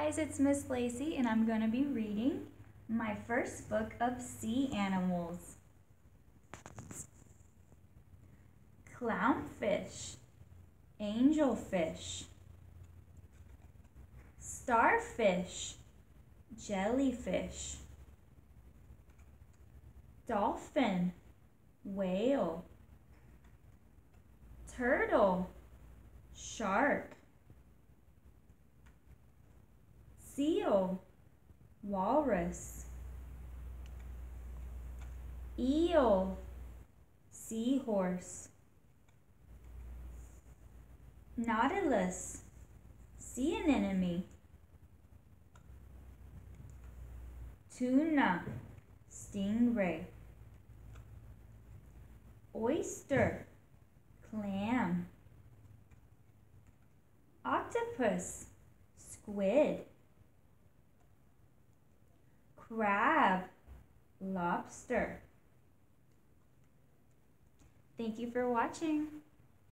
guys, it's Miss Lacey and I'm going to be reading my first book of sea animals. Clownfish, angelfish, starfish, jellyfish, dolphin, whale, turtle, shark, seal, walrus, eel, seahorse, nautilus, sea anemone, tuna, stingray, oyster, clam, octopus, squid, crab, lobster. Thank you for watching.